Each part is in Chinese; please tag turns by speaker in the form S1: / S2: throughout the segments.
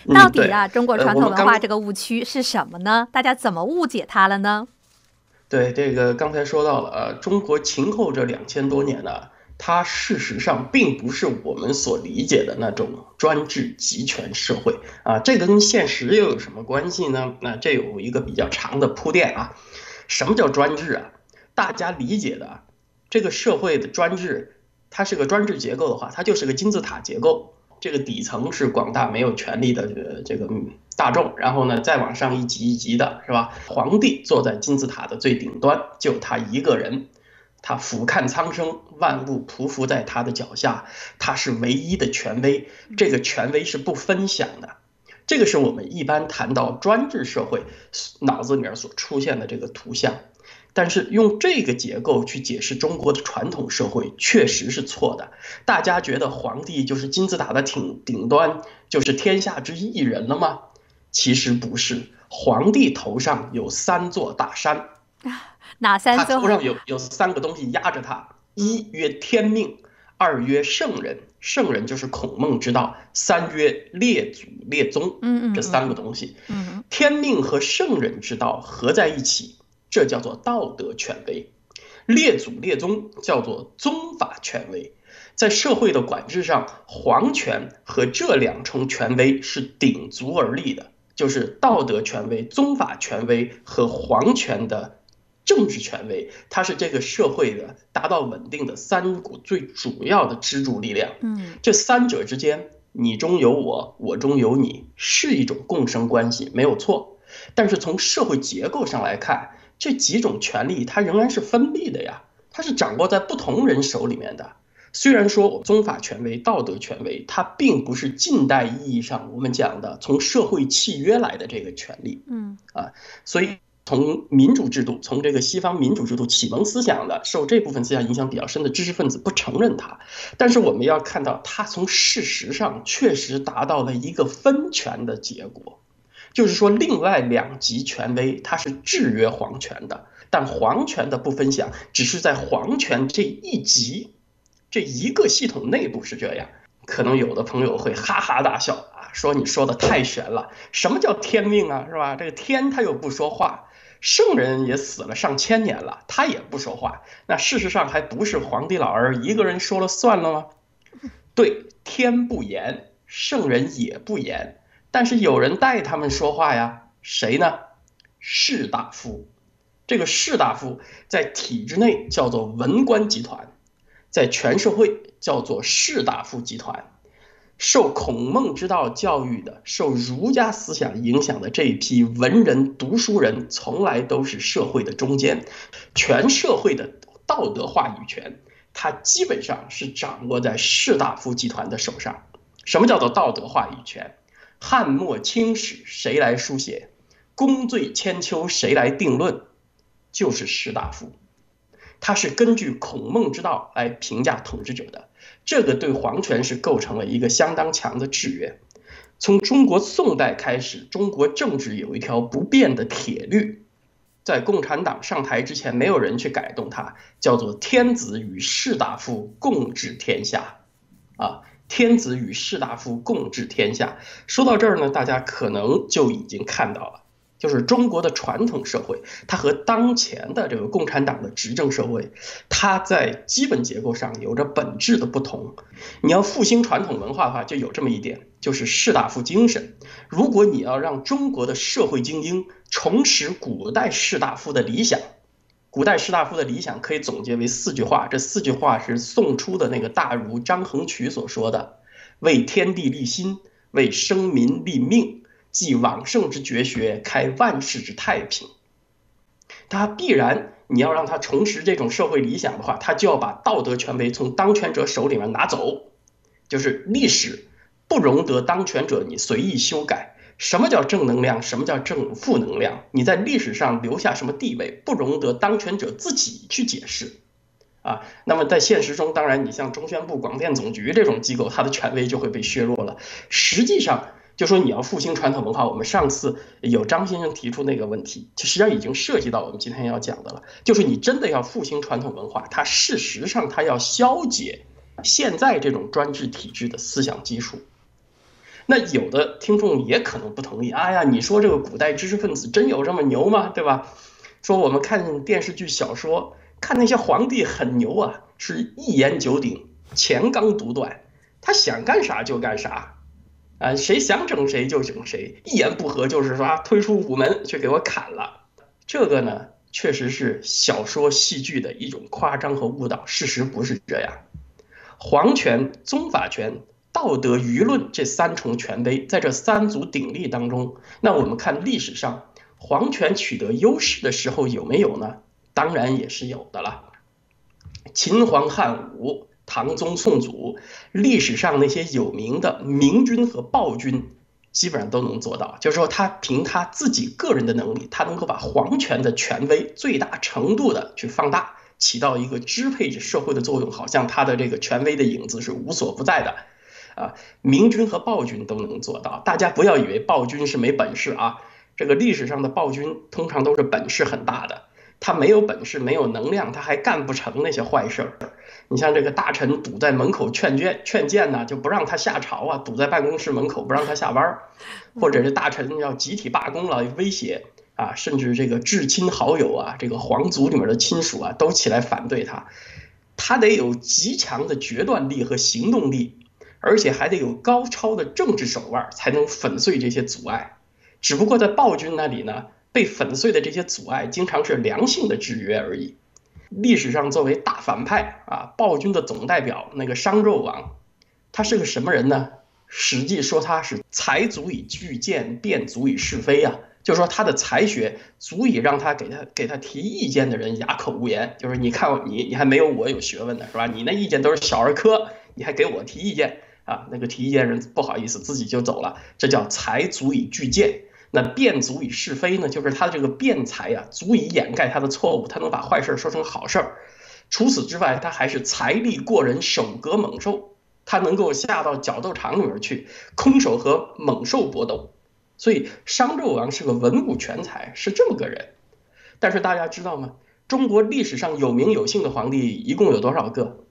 S1: 到底
S2: 对，
S1: 啊，中国传
S2: 我们刚
S1: 统文化这个误区是什么呢？大家怎么误解它了呢？
S2: 对这个刚才说到了，中国秦后这2000多年呢，它事实上并不是我们所理解的那种专制集权社会啊，这个跟现实又有什么关系呢？那这有一个比较长的铺垫啊。什么叫专制啊？大家理解的这个社会的专制，它是个专制结构的话，它就是个金字塔结构。这个底层是广大没有权利的这个大众，然后呢再往上一级一级的，是吧？皇帝坐在金字塔的最顶端，就他一个人，他俯瞰苍生，万物匍匐在他的脚下，他是唯一的权威，这个权威是不分享的。这个是我们一般谈到专制社会脑子里面所出现的这个图像。但是用这个结构去解释中国的传统社会确实是错的。大家觉得皇帝就是金字塔的顶端，就是天下之一人了吗？其实不是，皇帝头上有3座大山，
S1: 哪三座？
S2: 他头上有3个东西压着他：一曰天命，二曰圣人，圣人就是孔孟之道；三曰列祖列宗。这3个东西，天命和圣人之道合在一起，这叫做道德权威；列祖列宗叫做宗法权威。在社会的管制上，皇权和这2重权威是鼎足而立的，就是道德权威、宗法权威和皇权的政治权威，它是这个社会的达到稳定的3股最主要的支柱力量。这3者之间，你中有我，我中有你，是一种共生关系，没有错。但是从社会结构上来看，这几种权利它仍然是分立的呀，它是掌握在不同人手里面的。虽然说宗法权威、道德权威，它并不是近代意义上我们讲的从社会契约来的这个权利，所以从民主制度，从这个西方民主制度启蒙思想的，受这部分思想影响比较深的知识分子不承认它，但是我们要看到，它从事实上确实达到了一个分权的结果。就是说，另外2级权威它是制约皇权的，但皇权的不分享只是在皇权这一级、这一个系统内部是这样。可能有的朋友会哈哈大笑啊，说你说的太玄了，什么叫天命啊，是吧？这个天他又不说话，圣人也死了上千年了，他也不说话，那事实上还不是皇帝老儿一个人说了算了吗？对，天不言，圣人也不言，但是有人代他们说话呀，谁呢？士大夫。这个士大夫在体制内叫做文官集团，在全社会叫做士大夫集团。受孔孟之道教育的、受儒家思想影响的这一批文人、读书人，从来都是社会的中间，全社会的道德话语权，它基本上是掌握在士大夫集团的手上。什么叫做道德话语权？汉末清史谁来书写？功罪千秋谁来定论？就是士大夫。他是根据孔孟之道来评价统治者的，这个对皇权是构成了一个相当强的制约。从中国宋代开始，中国政治有一条不变的铁律，在共产党上台之前，没有人去改动它，叫做天子与士大夫共治天下。天子与士大夫共治天下。说到这儿呢，大家可能就已经看到了，就是中国的传统社会，它和当前的这个共产党的执政社会，它在基本结构上有着本质的不同。你要复兴传统文化的话，就有这么一点，就是士大夫精神。如果你要让中国的社会精英重拾古代士大夫的理想，古代士大夫的理想可以总结为4句话，这4句话是宋初的那个大儒张衡渠所说的：为天地立心，为生民立命，继往圣之绝学，开万世之太平。他必然你要让他重拾这种社会理想的话，他就要把道德权威从当权者手里面拿走，就是历史不容得当权者你随意修改。什么叫正能量？什么叫正负能量？你在历史上留下什么地位，不容得当权者自己去解释。那么在现实中，当然你像中宣部、广电总局这种机构，它的权威就会被削弱了。实际上，就说你要复兴传统文化，我们上次有张先生提出那个问题，实际上已经涉及到我们今天要讲的了。就是你真的要复兴传统文化，它事实上它要消解现在这种专制体制的思想基础。 那有的听众也可能不同意，哎呀，你说这个古代知识分子真有这么牛吗？对吧？说我们看电视剧、小说，看那些皇帝很牛啊，是一言九鼎、乾纲独断，他想干啥就干啥，啊，谁想整谁就整谁，一言不合就是说推出午门去给我砍了。这个呢，确实是小说戏剧的一种夸张和误导，事实不是这样。皇权、宗法权、道德、舆论这三重权威，在这三足鼎立当中，那我们看历史上皇权取得优势的时候有没有呢？当然也是有的了。秦皇汉武、唐宗宋祖，历史上那些有名的明君和暴君，基本上都能做到。就是说，他凭他自己个人的能力，他能够把皇权的权威最大程度的去放大，起到一个支配着社会的作用，好像他的这个权威的影子是无所不在的。明君和暴君都能做到。大家不要以为暴君是没本事啊，这个历史上的暴君通常都是本事很大的。他没有本事，没有能量，他还干不成那些坏事儿。你像这个大臣堵在门口劝谏呢，就不让他下朝啊，堵在办公室门口不让他下班，或者是大臣要集体罢工了，威胁啊，甚至这个至亲好友啊，这个皇族里面的亲属啊，都起来反对他。他得有极强的决断力和行动力，而且还得有高超的政治手腕，才能粉碎这些阻碍。只不过在暴君那里呢，被粉碎的这些阻碍经常是良性的制约而已。历史上作为大反派啊，暴君的总代表那个商纣王，他是个什么人呢？史记说他是才足以具见，辩足以是非啊，就是说他的才学足以让他给他提意见的人哑口无言。就是你看你还没有我有学问呢，是吧？你那意见都是小儿科，你还给我提意见啊？那个提意见人不好意思自己就走了，这叫才足以具见。那辩足以是非呢，就是他的这个辩才啊，足以掩盖他的错误，他能把坏事说成好事。除此之外，他还是财力过人，手革猛兽，他能够下到角斗场里面去，空手和猛兽搏斗。所以商纣王是个文武全才，是这么个人。但是大家知道吗？中国历史上有名有姓的皇帝一共有多少个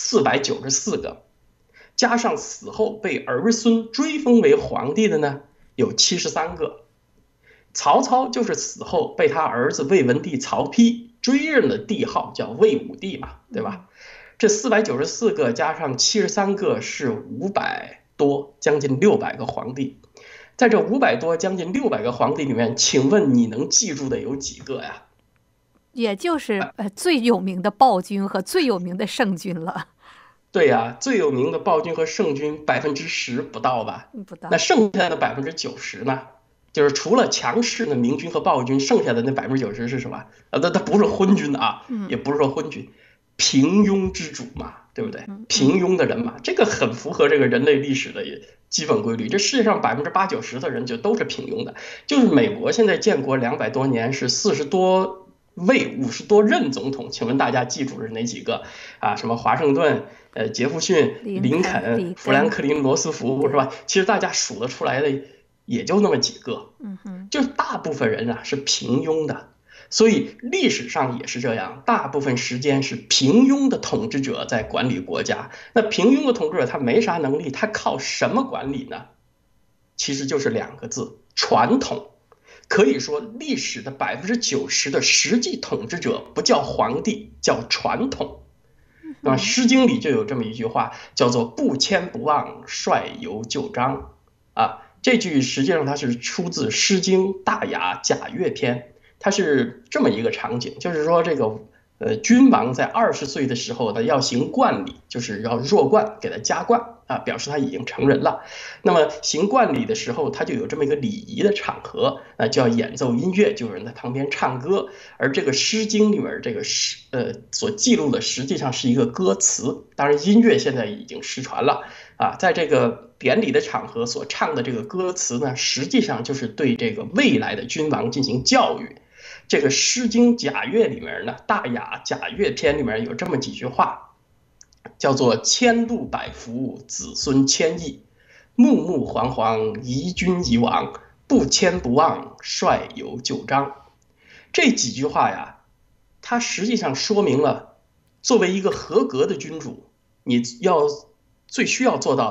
S2: ？494个，加上死后被儿孙追封为皇帝的呢，有73个。曹操就是死后被他儿子魏文帝曹丕追认的帝号，叫魏武帝嘛，对吧？这494个加上73个是500多，将近600个皇帝。在这500多将近600个皇帝里面，请问你能记住的有几个呀？
S1: 也就是最有名的暴君和最有名的圣君了。
S2: 对呀，最有名的暴君和圣君10%不到吧？
S1: 不到。
S2: 那剩下的90%呢？就是除了强势的明君和暴君，剩下的那90%是什么？他不是昏君啊，也不是说昏君，平庸之主嘛，对不对？平庸的人嘛，这个很符合这个人类历史的基本规律。这世界上80%-90%的人就都是平庸的。就是美国现在建国200多年，是40多位、50多任总统，请问大家记住是哪几个啊？什么华盛顿、杰弗逊、林肯、富兰克林、罗斯福，是吧？其实大家数得出来的也就那么几个，就是大部分人啊是平庸的，所以历史上也是这样，大部分时间是平庸的统治者在管理国家。那平庸的统治者他没啥能力，他靠什么管理呢？其实就是2个字：传统。可以说历史的90%的实际统治者不叫皇帝，叫传统。那《诗经》里就有这么一句话，叫做不迁不忘，率由旧章啊。这句实际上它是出自《诗经·大雅·贾乐篇》，它是这么一个场景，就是说这个君王在20岁的时候呢，要行冠礼，就是要弱冠，给他加冠啊，表示他已经成人了。那么行冠礼的时候，他就有这么一个礼仪的场合，就要演奏音乐，就有人在旁边唱歌。而这个《诗经》里面这个所记录的实际上是一个歌词，当然音乐现在已经失传了啊。在这个典礼的场合所唱的这个歌词呢，实际上就是对这个未来的君王进行教育。这个《诗经·贾乐》里面呢，《大雅·贾乐篇》里面有这么几句话，叫做“千禄百福，子孙千亿；穆穆皇皇，宜君宜王；不迁不忘，率由旧章”。这几句话呀，它实际上说明了，作为一个合格的君主，你要最需要做到的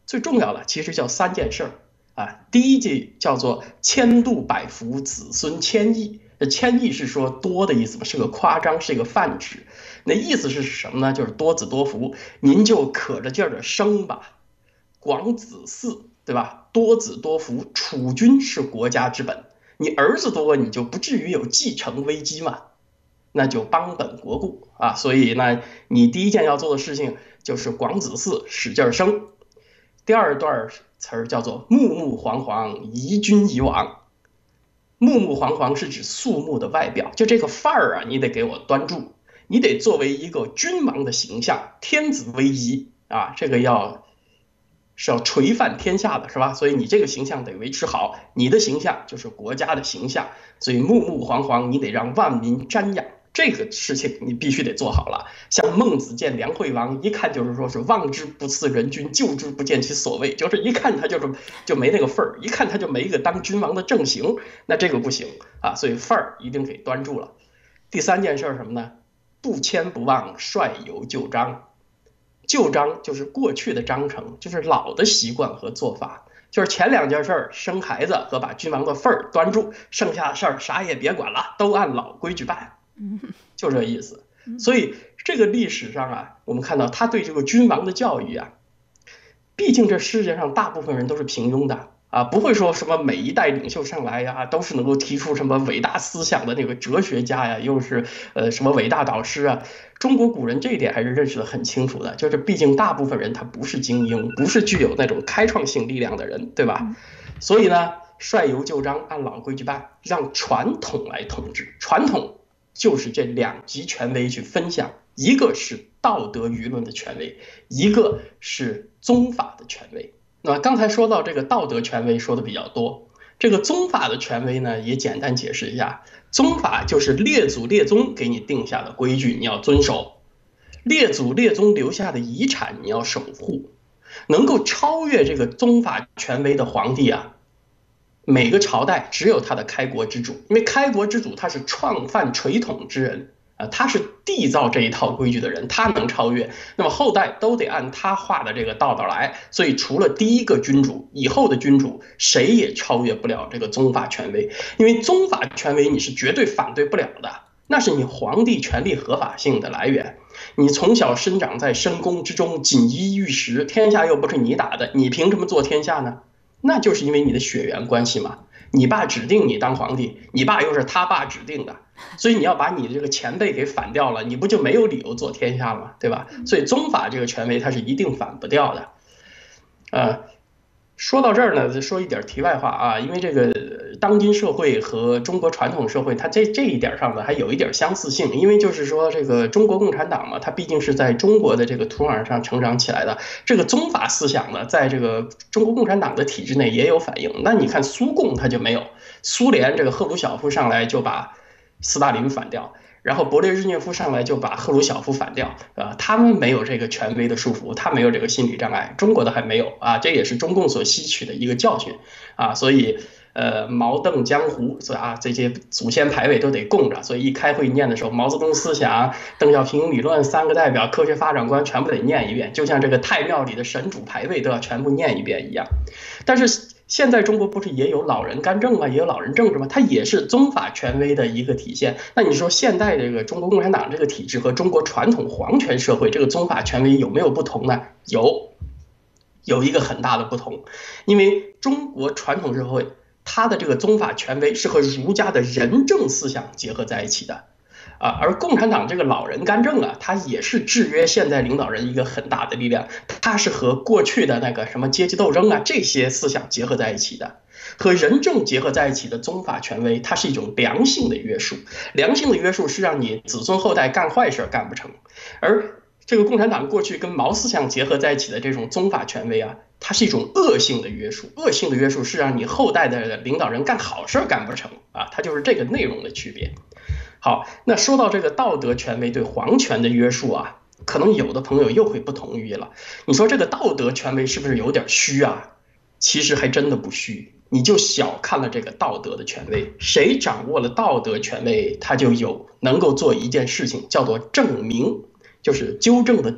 S2: 最重要的其实叫3件事啊。第一句叫做千度百福，子孙千亿。千亿是说多的意思嘛，是个夸张，是一个泛指。那意思是什么呢？就是多子多福，您就可着劲儿的生吧，广子嗣，对吧？多子多福，储君是国家之本。你儿子多，你就不至于有继承危机嘛，那就邦本国固啊。所以呢，你第一件要做的事情就是广子嗣，使劲生。第二段词儿叫做木木黄黄，宜君宜王。木木黄黄是指肃穆的外表，就这个范儿啊，你得给我端住，你得作为一个君王的形象，天子威仪啊，这个是要垂范天下的，是吧？所以你这个形象得维持好，你的形象就是国家的形象，所以木木黄黄，你得让万民瞻仰。这个事情你必须得做好了。像孟子见梁惠王，一看就是说是望之不似人君，就之不见其所谓，就是一看他就没那个份儿，一看他就没一个当君王的正形，那这个不行啊，所以范儿一定给端住了。第3件事什么呢？不迁不忘，率由旧章。旧章就是过去的章程，就是老的习惯和做法，就是前2件事，生孩子和把君王的份儿端住，剩下的事儿啥也别管了，都按老规矩办。就这意思。所以这个历史上啊，我们看到他对这个君王的教育啊，毕竟这世界上大部分人都是平庸的啊，不会说什么每一代领袖上来呀，都是能够提出什么伟大思想的那个哲学家呀，又是什么伟大导师啊。中国古人这一点还是认识得很清楚的，就是毕竟大部分人他不是精英，不是具有那种开创性力量的人，对吧？所以呢，率由旧章，按老规矩办，让传统来统治。传统就是这2级权威去分享，一个是道德舆论的权威，一个是宗法的权威。那么刚才说到这个道德权威说的比较多，这个宗法的权威呢，也简单解释一下。宗法就是列祖列宗给你定下的规矩，你要遵守；列祖列宗留下的遗产，你要守护。能够超越这个宗法权威的皇帝啊，每个朝代只有他的开国之主，因为开国之主他是创范垂统之人啊，他是缔造这一套规矩的人，他能超越，那么后代都得按他画的这个道来。所以除了第一个君主，以后的君主谁也超越不了这个宗法权威，因为宗法权威你是绝对反对不了的，那是你皇帝权力合法性的来源。你从小生长在深宫之中，锦衣玉食，天下又不是你打的，你凭什么做天下呢？那就是因为你的血缘关系嘛，你爸指定你当皇帝，你爸又是他爸指定的，所以你要把你的这个前辈给反掉了，你不就没有理由做天下了吗？对吧？所以宗法这个权威它是一定反不掉的。说到这儿呢，说一点题外话啊，因为这个当今社会和中国传统社会，它这一点上呢还有一点相似性，因为就是说这个中国共产党嘛，它毕竟是在中国的这个土壤上成长起来的，这个宗法思想呢，在这个中国共产党的体制内也有反应。那你看苏共它就没有，苏联这个赫鲁晓夫上来就把斯大林反掉。然后勃列日涅夫上来就把赫鲁晓夫反掉，他们没有这个权威的束缚，他没有这个心理障碍，中国的还没有啊，这也是中共所吸取的一个教训啊，所以毛邓江湖这些祖先牌位都得供着，所以一开会念的时候，毛泽东思想、邓小平理论、3个代表、科学发展观全部得念一遍，就像这个太庙里的神主牌位都要全部念一遍一样。但是现在中国不是也有老人干政吗？也有老人政治吗？它也是宗法权威的一个体现。那你说现代这个中国共产党这个体制和中国传统皇权社会这个宗法权威有没有不同呢？有一个很大的不同，因为中国传统社会它的这个宗法权威是和儒家的仁政思想结合在一起的。而共产党这个老人干政啊，它也是制约现在领导人一个很大的力量，它是和过去的那个什么阶级斗争啊这些思想结合在一起的，和仁政结合在一起的宗法权威，它是一种良性的约束。良性的约束是让你子孙后代干坏事干不成，而这个共产党过去跟毛思想结合在一起的这种宗法权威啊，它是一种恶性的约束。恶性的约束是让你后代的领导人干好事干不成啊，它就是这个内容的区别。好，那说到这个道德权威对皇权的约束啊，可能有的朋友又会不同意了。你说这个道德权威是不是有点虚啊？其实还真的不虚，你就小看了这个道德的权威。谁掌握了道德权威，他就能够做一件事情，叫做正名，就是纠正的正，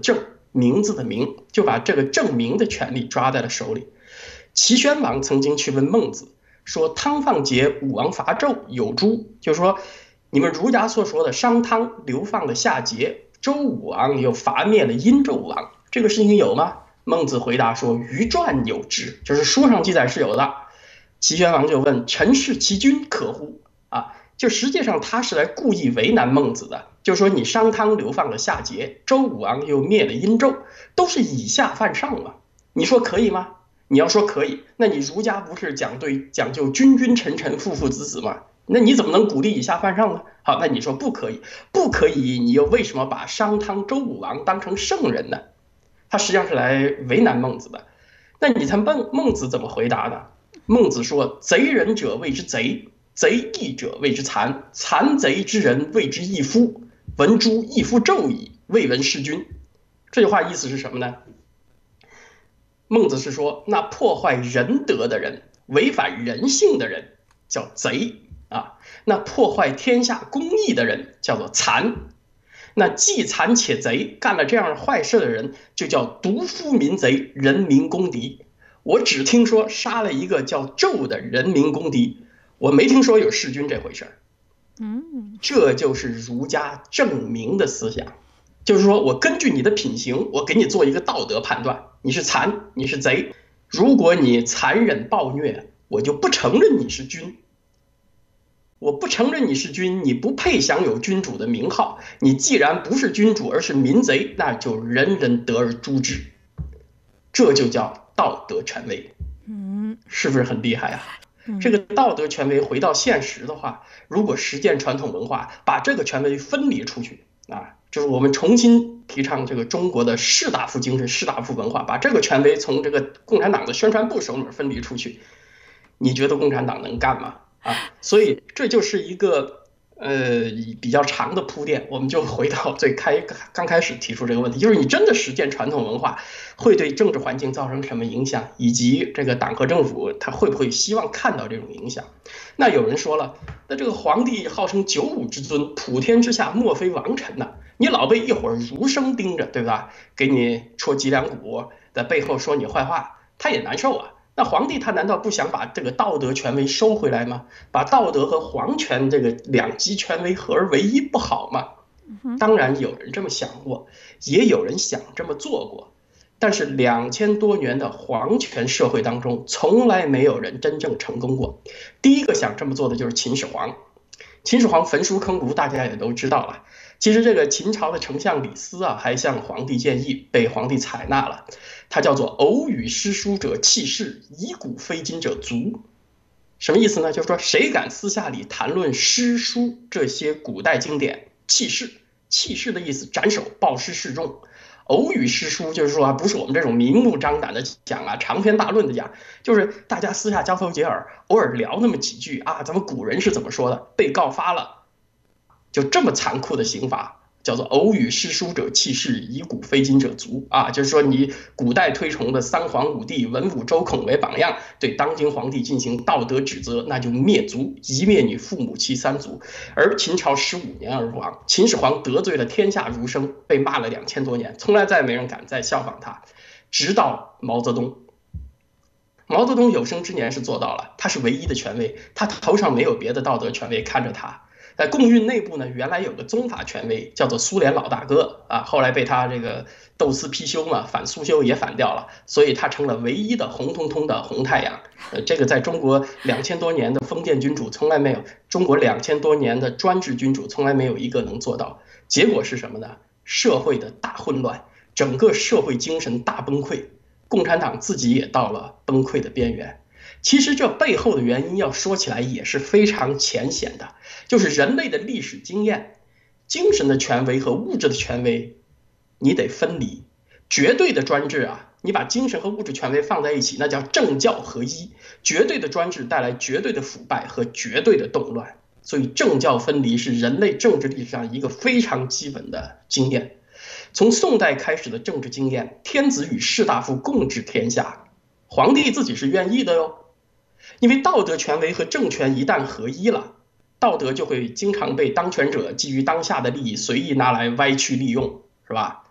S2: 名字的名，就把这个正名的权利抓在了手里。齐宣王曾经去问孟子，说汤放桀，武王伐纣，有诸？就是说，你们儒家所说的商汤流放了夏桀，周武王又伐灭了殷纣王，这个事情有吗？孟子回答说：于传有之，就是书上记载是有的。齐宣王就问：臣弑其君可乎？就实际上他是来故意为难孟子的，就是说你商汤流放了夏桀，周武王又灭了殷纣，都是以下犯上嘛，你说可以吗？你要说可以，那你儒家不是讲究君君臣臣父父子子吗？那你怎么能鼓励以下犯上呢？好，那你说不可以，不可以，你又为什么把商汤周武王当成圣人呢？他实际上是来为难孟子的。那你猜孟子怎么回答的？孟子说：贼人者谓之贼，贼义者谓之残，残贼之人谓之义夫。闻诸义夫纣矣，未闻弑君。这句话意思是什么呢？孟子是说，那破坏仁德的人，违反人性的人叫贼那破坏天下公义的人叫做残。那既残且贼，干了这样坏事的人就叫独夫民贼，人民公敌。我只听说杀了一个叫纣的人民公敌，我没听说有弑君这回事。这就是儒家正名的思想，就是说我根据你的品行，我给你做一个道德判断，你是残，你是贼。如果你残忍暴虐，我就不承认你是君。我不承认你是君，你不配享有君主的名号。你既然不是君主，而是民贼，那就人人得而诛之。这就叫道德权威。是不是很厉害啊？这个道德权威回到现实的话，如果实践传统文化，把这个权威分离出去就是我们重新提倡这个中国的士大夫精神、士大夫文化，把这个权威从这个共产党的宣传部手里面分离出去，你觉得共产党能干吗？所以这就是一个比较长的铺垫，我们就回到刚开始提出这个问题，就是你真的实践传统文化会对政治环境造成什么影响，以及这个党和政府他会不会希望看到这种影响。那有人说了，那这个皇帝号称九五之尊，普天之下莫非王臣呢？你老被一伙儒生盯着，对吧？给你戳脊梁骨，在背后说你坏话，他也难受啊。那皇帝他难道不想把这个道德权威收回来吗？把道德和皇权这个两极权威合而为一不好吗？当然有人这么想过，也有人想这么做过，但是2000多年的皇权社会当中，从来没有人真正成功过。第一个想这么做的就是秦始皇。秦始皇焚书坑儒，大家也都知道了。其实这个秦朝的丞相李斯还向皇帝建议，被皇帝采纳了。他叫做偶语诗书者弃市，以古非今者足。什么意思呢？就是说谁敢私下里谈论诗书这些古代经典，弃市。弃市的意思斩首，暴尸示众。偶语诗书就是说不是我们这种明目张胆的讲长篇大论的讲，就是大家私下交头接耳，偶尔聊那么几句咱们古人是怎么说的，被告发了，就这么残酷的刑罚叫做偶语诗书者弃市，以古非今者足就是说你古代推崇的三皇五帝、文武周孔为榜样，对当今皇帝进行道德指责，那就灭族，夷灭你父母妻三族。而秦朝15年而亡，秦始皇得罪了天下儒生，被骂了2000多年，从来再没人敢再效仿他，直到毛泽东。毛泽东有生之年是做到了，他是唯一的权威，他头上没有别的道德权威看着他。在共运内部呢，原来有个宗法权威叫做苏联老大哥后来被他这个斗私批修嘛，反苏修也反掉了，所以他成了唯一的红彤彤的红太阳。这个在中国2000多年的封建君主从来没有，中国2000多年的专制君主从来没有一个能做到。结果是什么呢？社会的大混乱，整个社会精神大崩溃，共产党自己也到了崩溃的边缘。其实这背后的原因要说起来也是非常浅显的，就是人类的历史经验，精神的权威和物质的权威你得分离。绝对的专制你把精神和物质权威放在一起，那叫政教合一。绝对的专制带来绝对的腐败和绝对的动乱，所以政教分离是人类政治历史上一个非常基本的经验。从宋代开始的政治经验，天子与士大夫共治天下，皇帝自己是愿意的哟。因为道德权威和政权一旦合一了，道德就会经常被当权者基于当下的利益随意拿来歪曲利用，是吧？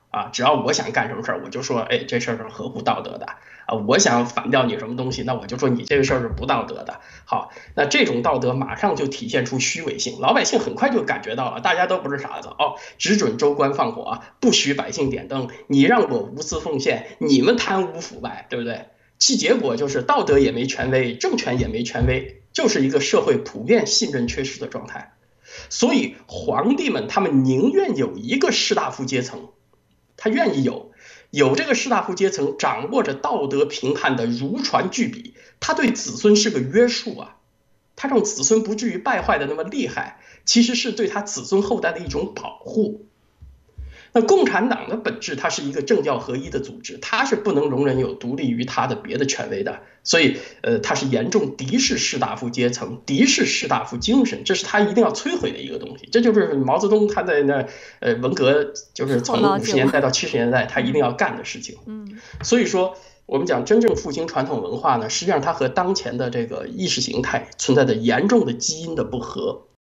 S2: 啊，只要我想干什么事儿，我就说，哎，这事儿是合乎道德的啊。我想反掉你什么东西，那我就说你这个事儿是不道德的。好，那这种道德马上就体现出虚伪性，老百姓很快就感觉到了，大家都不是傻子哦，只准州官放火，不许百姓点灯，你让我无私奉献，你们贪污腐败，对不对？其结果就是道德也没权威，政权也没权威，就是一个社会普遍信任缺失的状态。所以皇帝们他们宁愿有一个士大夫阶层，他愿意有这个士大夫阶层掌握着道德评判的如传巨笔，他对子孙是个约束啊，他让子孙不至于败坏的那么厉害，其实是对他子孙后代的一种保护。那共产党的本质，它是一个政教合一的组织，它是不能容忍有独立于它的别的权威的，所以，它是严重敌视士大夫阶层，敌视士大夫精神，这是他一定要摧毁的一个东西。这就是毛泽东他在那，文革就是从50年代到70年代，他一定要干的事情。所以说，我们讲真正复兴传统文化呢，实际上它和当前的这个意识形态存在着严重的基因的不合。